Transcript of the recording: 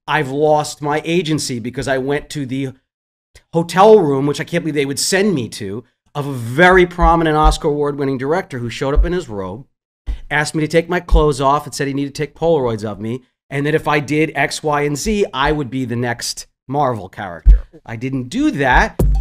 I've lost my agency because I went to the hotel room, which I can't believe they would send me to, of a very prominent Oscar award-winning director who showed up in his robe, asked me to take my clothes off and said he needed to take Polaroids of me, and that if I did X, Y, and Z, I would be the next Marvel character. I didn't do that.